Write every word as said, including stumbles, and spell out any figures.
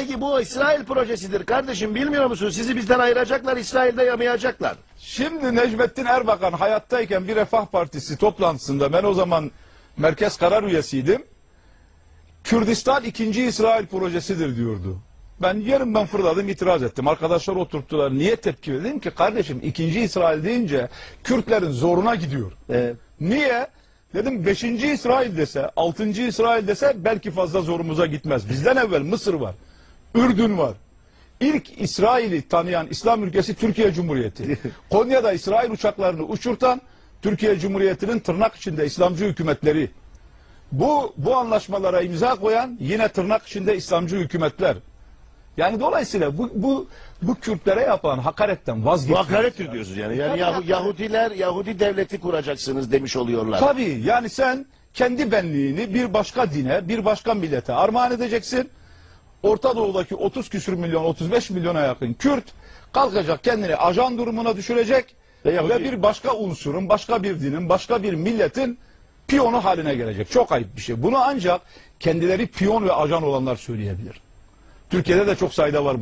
Peki bu İsrail projesidir kardeşim, bilmiyor musun? Sizi bizden ayıracaklar, İsrail'de yamayacaklar. Şimdi Necmettin Erbakan hayattayken bir Refah Partisi toplantısında, ben o zaman merkez karar üyesiydim, Kürdistan ikinci İsrail projesidir diyordu. Ben yarın ben fırladım, itiraz ettim. Arkadaşlar oturttular. Niye tepki verdim ki? Kardeşim ikinci İsrail deyince Kürtlerin zoruna gidiyor. Evet. Niye? Dedim beşinci İsrail dese, altıncı İsrail dese belki fazla zorumuza gitmez. Bizden evvel Mısır var, Ürdün var. İlk İsrail'i tanıyan İslam ülkesi Türkiye Cumhuriyeti. Konya'da İsrail uçaklarını uçurtan Türkiye Cumhuriyeti'nin tırnak içinde İslamcı hükümetleri. Bu, bu anlaşmalara imza koyan yine tırnak içinde İslamcı hükümetler. Yani dolayısıyla bu, bu, bu Kürtlere yapılan hakaretten Bu vazgeçmek. hakarettir diyorsunuz yani. Yani Yahu- Yahudiler, Yahudi devleti kuracaksınız demiş oluyorlar. Tabii, yani sen kendi benliğini bir başka dine, bir başka millete armağan edeceksin. Orta Doğu'daki otuz küsür milyon, otuz beş milyona yakın Kürt kalkacak, kendini ajan durumuna düşürecek Ve ve, Yahudi- bir başka unsurun, başka bir dinin, başka bir milletin piyonu haline gelecek. Çok ayıp bir şey. Bunu ancak kendileri piyon ve ajan olanlar söyleyebilir. Türkiye'de de çok sayıda var.